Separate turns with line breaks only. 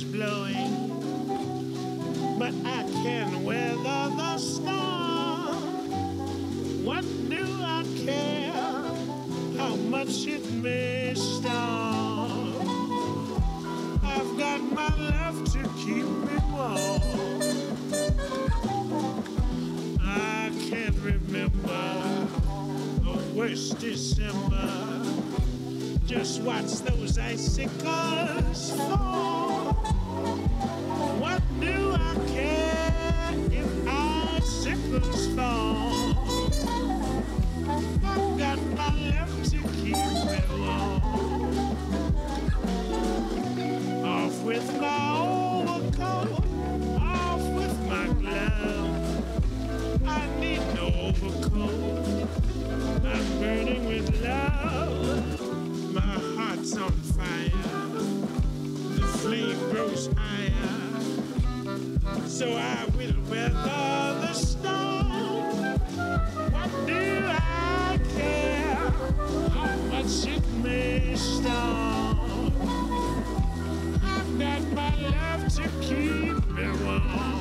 blowing, but I can weather the storm. What do I care how much it may storm? I've got my love to keep me warm. I can't remember the worst December. Just watch those icicles fall. What do I care if icicles fall? I've got my love to keep me warm. Off with my overcoat, off with my glove. I need no overcoat. I'm burning with love. My heart's on fire. The flame grows higher. So I will weather the storm. What do I care how much it may storm? I've got my love to keep me warm.